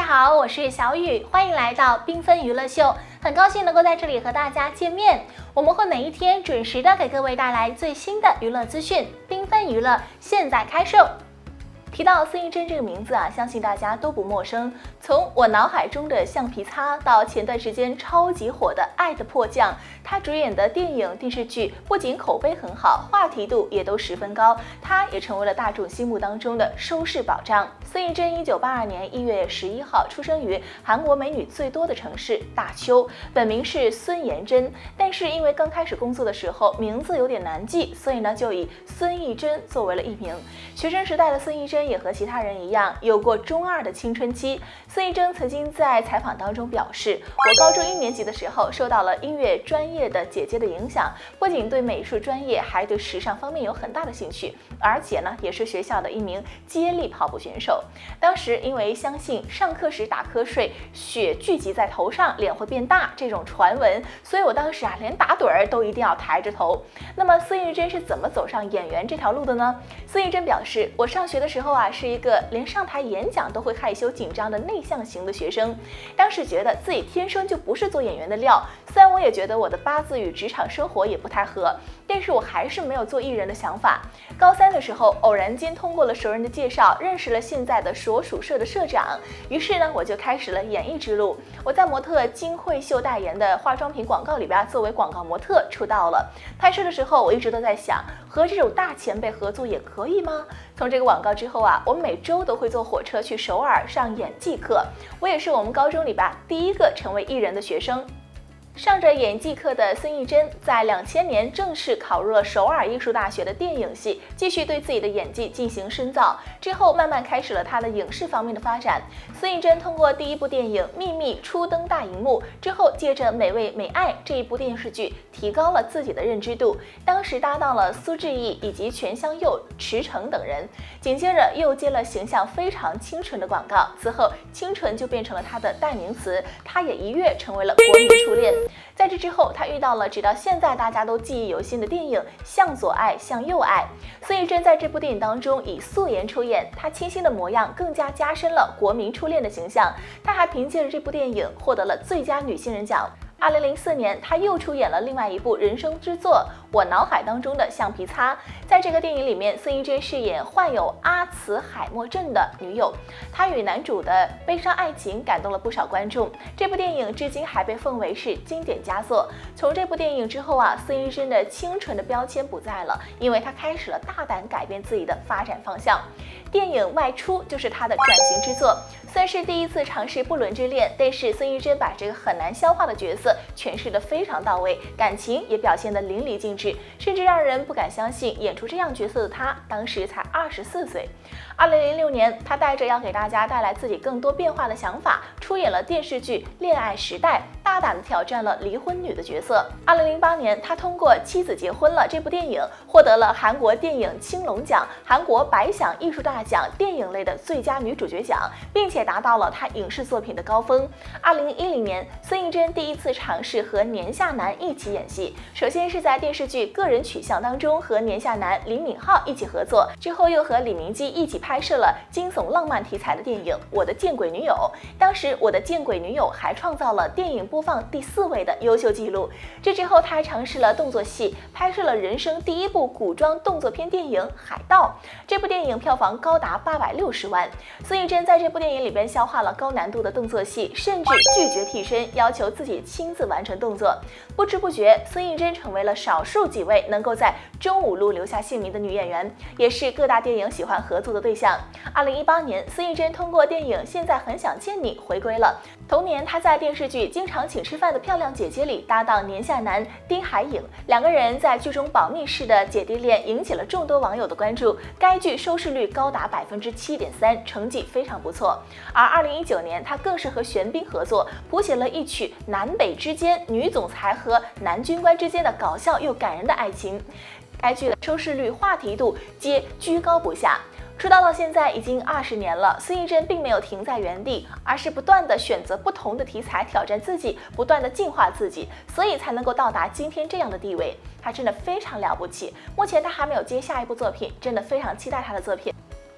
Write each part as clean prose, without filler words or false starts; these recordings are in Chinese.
好，我是小雨，欢迎来到缤纷娱乐秀，很高兴能够在这里和大家见面。我们会每一天准时的给各位带来最新的娱乐资讯，缤纷娱乐现在开售。提到孙艺珍这个名字啊，相信大家都不陌生。从我脑海中的橡皮擦到前段时间超级火的《爱的迫降》，她主演的电影、电视剧不仅口碑很好，话题度也都十分高，她也成为了大众心目当中的收视保障。孙艺珍1982年1月11号出生于韩国美女最多的城市大邱，本名是孙妍珍，但是因为刚开始工作的时候名字有点难记，所以呢就以孙艺珍作为了艺名。学生时代的孙艺珍也和其他人一样，有过中二的青春期。孙艺珍曾经在采访当中表示，我高中1年级的时候受到了音乐专业的姐姐的影响，不仅对美术专业，还对时尚方面有很大的兴趣，而且呢也是学校的一名接力跑步选手。当时因为相信上课时打瞌睡，血聚集在头上，脸会变大这种传闻，所以我当时连打盹儿都一定要抬着头。那么孙艺珍是怎么走上演员这条路的呢？孙艺珍表示，我上学的时候是一个连上台演讲都会害羞紧张的内向型的学生，当时觉得自己天生就不是做演员的料，虽然我也觉得我的八字与职场生活也不太合，但是我还是没有做艺人的想法。高3的时候，偶然间通过了熟人的介绍，认识了现在的所属社的社长，于是呢我就开始了演艺之路。我在模特金惠秀代言的化妆品广告里边作为广告模特出道了。拍摄的时候我一直都在想，和这种大前辈合作也可以吗？从这个广告之后我每周都会坐火车去首尔上演技课，我也是我们高中里边第一个成为艺人的学生。上着演技课的孙艺珍在2000年正式考入了首尔艺术大学的电影系，继续对自己的演技进行深造，之后慢慢开始了她的影视方面的发展。孙艺珍通过第一部电影《秘密》初登大荧幕之后，借着《美味美爱》这一部电视剧提高了自己的认知度，当时搭档了苏志毅以及全香佑、池诚等人，紧接着又接了形象非常清纯的广告，此后清纯就变成了她的代名词，她也一跃成为了国民初恋。在这之后，她遇到了直到现在大家都记忆犹新的电影《向左爱，向右爱》。孙艺珍在这部电影当中以素颜出演，她清新的模样更加加深了国民初恋的形象。她还凭借着这部电影获得了最佳女新人奖。2004年，她又出演了另外一部人生之作《我脑海当中的橡皮擦》。在这个电影里面，孙艺珍饰演患有阿茨海默症的女友，她与男主的悲伤爱情感动了不少观众。这部电影至今还被奉为是经典佳作。从这部电影之后孙艺珍的清纯的标签不在了，因为她开始了大胆改变自己的发展方向。电影《外出》就是她的转型之作，虽然是第一次尝试不伦之恋，但是孙艺珍把这个很难消化的角色诠释得非常到位，感情也表现得淋漓尽致，甚至让人不敢相信演出这样角色的她当时才24岁。2006年，她带着要给大家带来自己更多变化的想法，出演了电视剧《恋爱时代》，大胆地挑战了离婚女的角色。2008年，她通过《妻子结婚了》这部电影获得了韩国电影青龙奖、韩国百想艺术大奖电影类的最佳女主角奖，并且达到了她影视作品的高峰。2010年，孙艺珍第一次尝试和年下男一起演戏，首先是在电视剧《个人取向》当中和年下男李敏镐一起合作，之后又和李明基一起拍摄了惊悚浪漫题材的电影《我的见鬼女友》。当时《我的见鬼女友》还创造了电影播放第4位的优秀纪录。这之后，他还尝试了动作戏，拍摄了人生第一部古装动作片电影《海盗》。这部电影票房高达860万。孙艺珍在这部电影里边消化了高难度的动作戏，甚至拒绝替身，要求自己亲自完成动作。不知不觉，孙艺珍成为了少数几位能够在中五路留下姓名的女演员，也是各大电影喜欢合作的对象。2018年，孙艺珍通过电影《现在很想见你》回归了。同年，她在电视剧《经常请吃饭的漂亮姐姐》里搭档年下男丁海颖，两个人在剧中保密式的姐弟恋引起了众多网友的关注。该剧收视率高达7.3%，成绩非常不错。而2019年，她更是和玄彬合作，谱写了一曲南北之间女总裁和男军官之间的搞笑又感人的爱情。该剧的收视率、话题度皆居高不下。出道到现在已经20年了，孙艺珍并没有停在原地，而是不断的选择不同的题材挑战自己，不断的进化自己，所以才能够到达今天这样的地位。她真的非常了不起。目前她还没有接下一部作品，真的非常期待她的作品。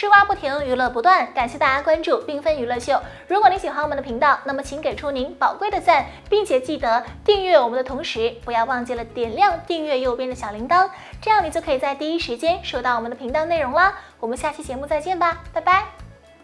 吃瓜不停，娱乐不断，感谢大家关注缤纷娱乐秀。如果你喜欢我们的频道，那么请给出您宝贵的赞，并且记得订阅我们的同时，不要忘记了点亮订阅右边的小铃铛，这样你就可以在第一时间收到我们的频道内容啦。我们下期节目再见吧，拜拜。